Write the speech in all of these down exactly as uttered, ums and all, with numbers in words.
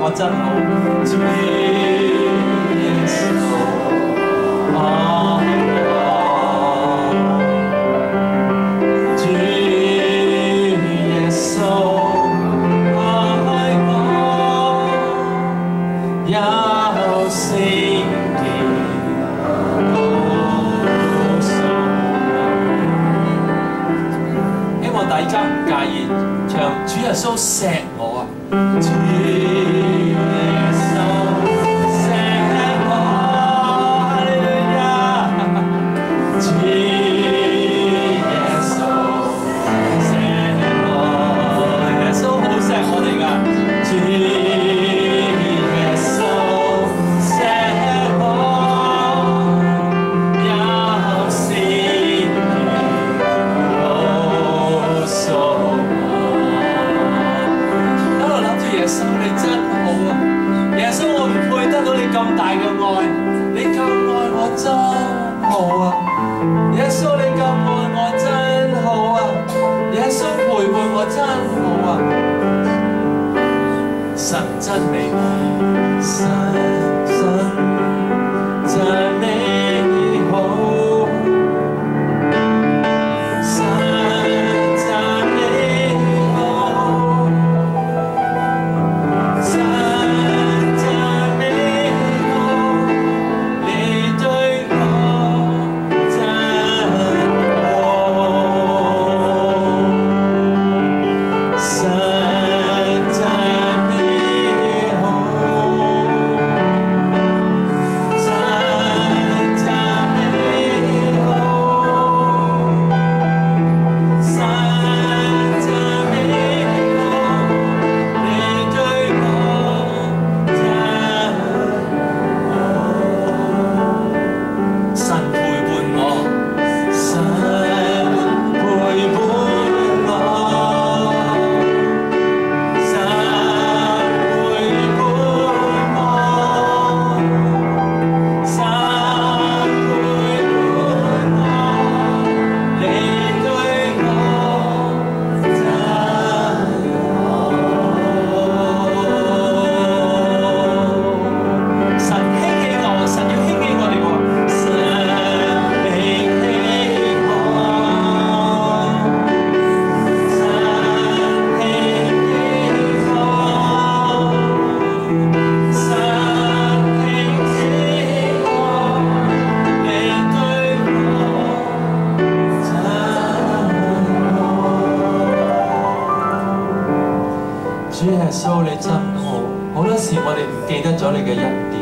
我真好。主耶穌，愛我，主耶穌愛我，有聖潔。 大家唔介意唱主耶穌錫我啊！主耶穌錫我，哈利路亞！主耶穌錫我，耶穌好錫我哋㗎。主耶穌錫我，有聖。 耶穌你真好啊！耶穌我唔配得到你咁大嘅愛，你咁愛我真好啊！耶穌你咁愛我真好啊！耶穌陪伴我真好啊！神真美好，神神真美好。 耶穌你真好，好多時我哋唔記得咗你嘅恩典，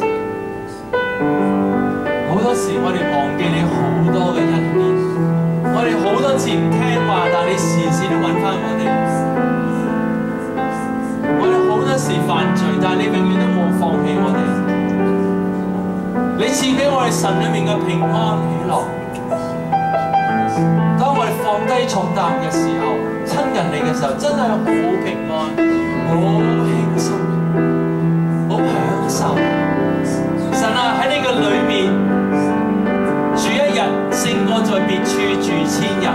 好多時我哋忘記你好多嘅恩典，我哋好多次唔聽話，但係你時時都揾翻我哋。我哋好多時犯罪，但係你永遠都冇放棄我哋。你賜俾我哋神裏面嘅平安喜樂。當我哋放低重擔嘅時候，親近你嘅時候，真係好平安。 好輕鬆，好享受。神啊，喺你嘅裏面住一日，勝過在別處住千日。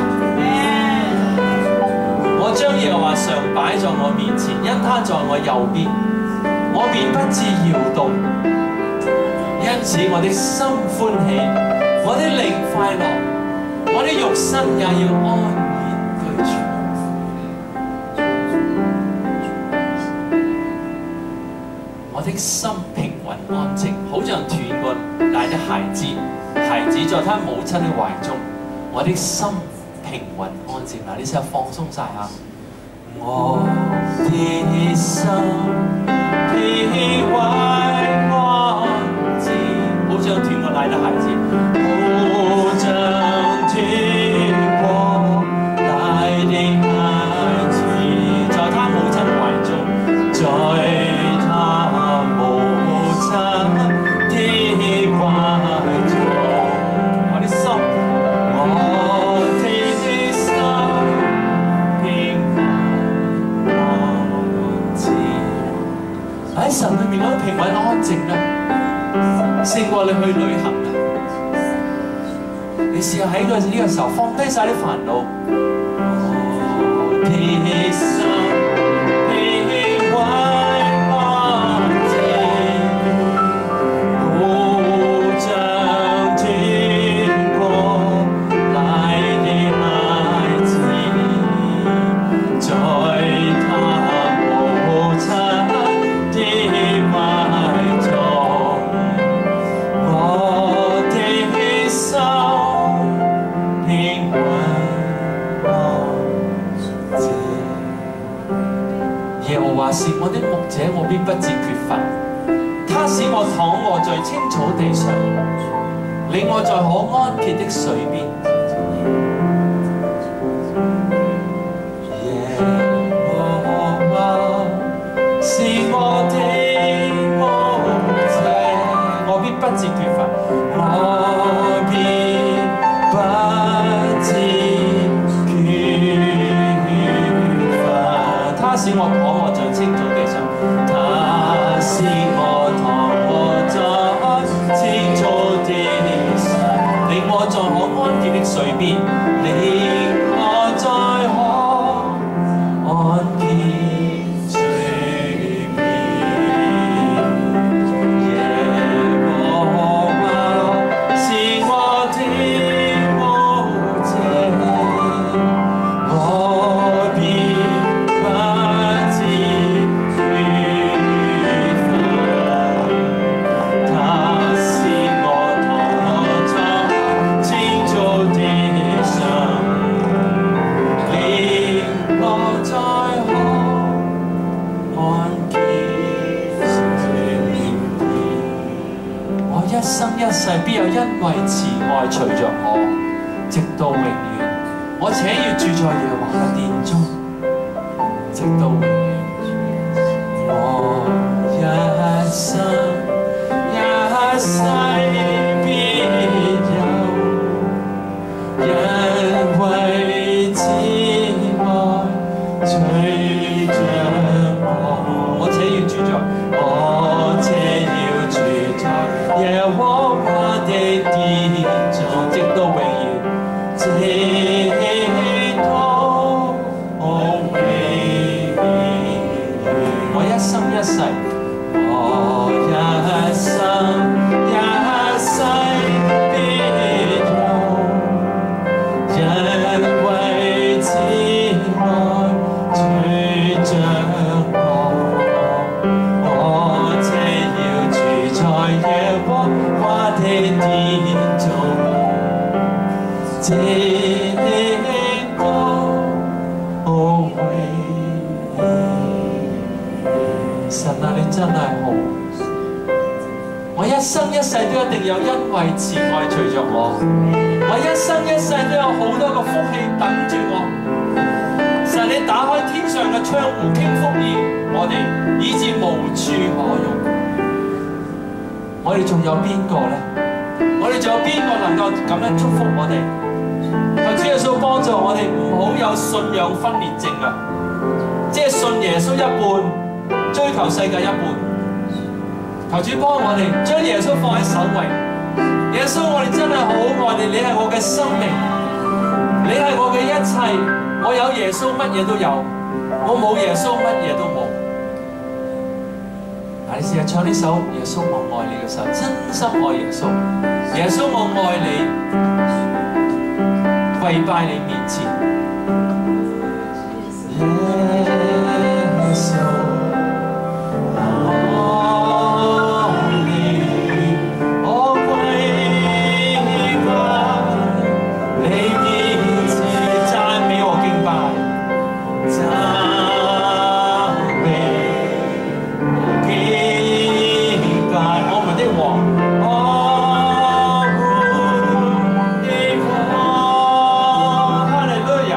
我將耶和華常擺在我面前，因他在我右邊，我便不致搖動。因此我的心歡喜，我的靈快樂，我的肉身也要安然居住。 我的心平穩安靜，好像斷過奶的孩子，孩子在他母親的懷中。我的心平穩安靜。嗱，呢首放鬆晒嚇。我的心平穩安靜，好像斷過奶的孩子，好像斷過奶的孩子，在他母親懷中，在。 喺神裏面嗰種平穩安靜咧，勝過你去旅行啊！你試下喺個呢個時候放低晒啲煩惱。我的心平穩安牧者，我必不致缺乏。他使我躺卧在青草地上，領我在可安歇的水邊。耶和華是我的牧者，我必不致缺乏。我必不致缺乏。他使我躺卧在青草地上，他使我躺卧在青草地上，領我在可安歇的水邊，領我在可安歇水邊。耶和華是我的牧者，我必不致缺乏。他使我躺卧在青草地上，領我在可安歇水邊。我一生一世必有恩惠慈愛隨着我，直到永遠。我且要住在耶和華嘅殿中，直到永遠。我一生一世必有恩惠慈愛隨着我。我且要住在，我且要住在耶和華的殿中，直到永遠，直到永遠。我一生一世，我一生一世必有恩惠慈愛隨着我。我且要住在耶和華的殿中，直到永遠。神啊，你真係好！我一生一世都一定有恩惠慈愛隨着我，我一生一世都有好多個福氣等住我。神，你打開天上嘅窗戶傾福意我哋，以致無處可容。我哋仲有邊個呢？我哋仲有邊個能夠咁樣祝福我哋？求主耶穌幫助我哋，唔好有信仰分裂症啊！即係信耶穌一半，追求世界一半。求主幫我哋將耶穌放喺首位。耶穌，我哋真係好愛你，你係我嘅生命，你係我嘅一切。我有耶穌，乜嘢都有；我冇耶穌，乜嘢都冇。嗱，你試下唱呢首《耶穌我愛你》嘅時候，真心愛耶穌。耶穌我愛你，跪拜你面前。耶穌。哈利路亞！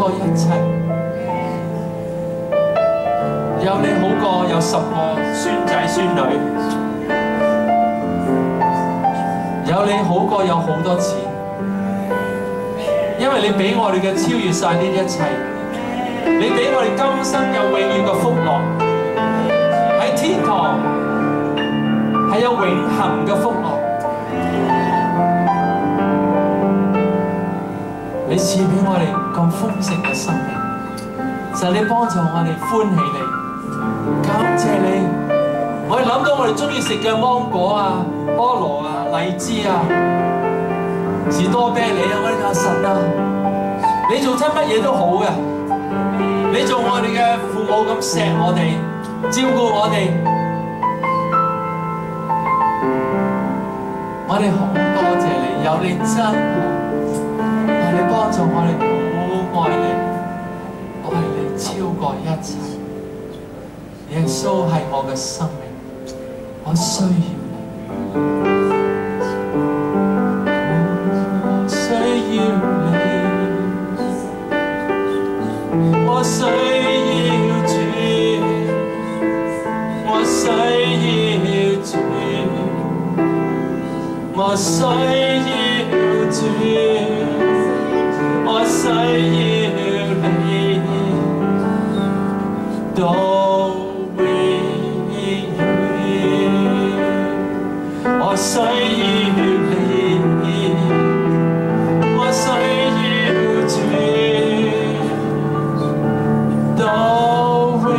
過一切，有你好過有十個孫仔孫女，有你好過有好多錢，因為你俾我哋嘅超越晒呢一切，你俾我哋今生有永遠嘅福樂，喺天堂係有永恆嘅福樂。你賜俾我哋咁豐盛嘅生命，就係你幫助我哋歡喜你，感謝你。我哋諗到我哋中意食嘅芒果啊、菠蘿啊、荔枝啊、士多啤梨啊，我哋話神啊，你做親乜嘢都好嘅，你做我哋嘅父母咁錫我哋，照顧我哋，我哋好多謝你，有你真好。你幫助我哋好愛你，愛你超過一切。耶穌係我嘅生命，我需要你，我需要你，我需要主，我需要主，我需要主。我需要你，到永遠。我需要你，我需要主，到永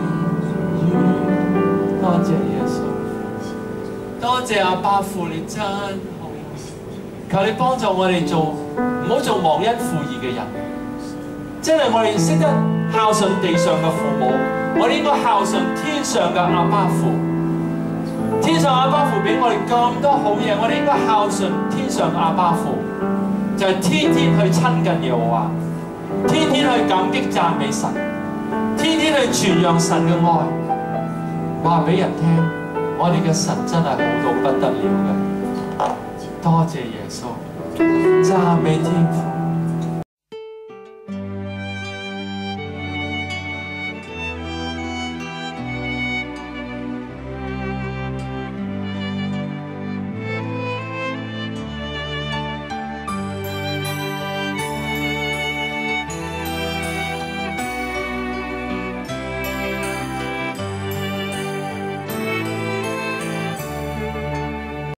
遠。多謝耶穌，多謝阿爸父，你真好。求你幫助我哋做。唔好做忘恩負義嘅人，即係我哋識得孝順地上嘅父母，我哋應該孝順天上嘅阿爸父。天上阿爸父俾我哋咁多好嘢，我哋應該孝順天上阿爸父，就係、是、天天去親近耶和華，天天去感激讚美神，天天去傳揚神嘅愛，話俾人聽，我哋嘅神真係好到不得了嘅。多謝耶穌。讚美天父。